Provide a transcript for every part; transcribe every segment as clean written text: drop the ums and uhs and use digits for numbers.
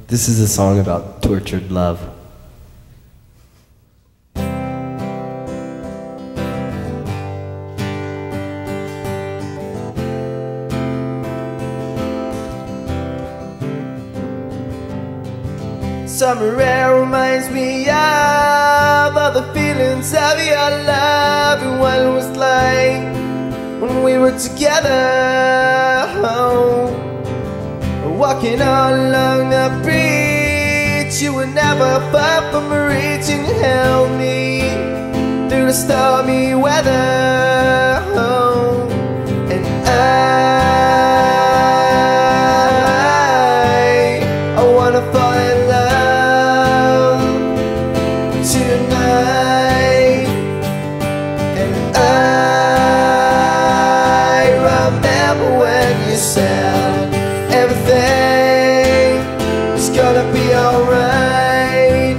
This is a song about tortured love. Summer air reminds me of all the feelings of your love and what it was like when we were together. Walking all along the beach, you were never far from reaching to help me through the stormy weather. And I wanna fall in love tonight. And I remember when you said everything is gonna be alright.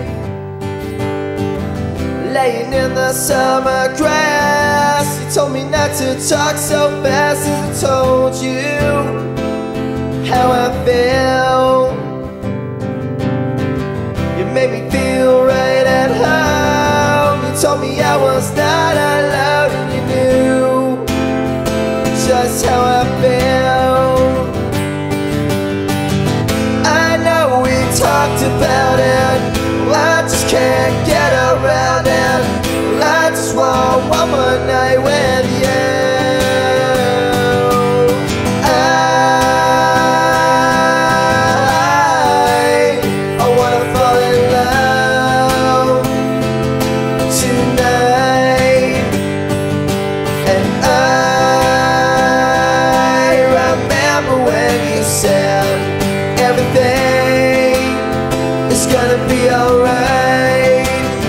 Laying in the summer grass, you told me not to talk so fast as I told you how I feel. You made me feel right at home. You told me I was not allowed, and you knew just how I feel. Talked about it, well, I just can't get around it. Well, I just want one more night with you. I wanna fall in love tonight. And I remember when you said everything it's gonna be alright.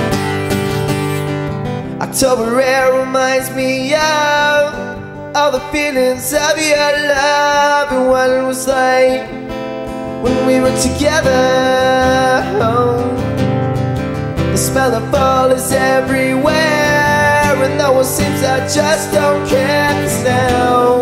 October air reminds me of all the feelings of your love and what it was like when we were together. The smell of fall is everywhere, and no one seems I just don't care. 'Cause now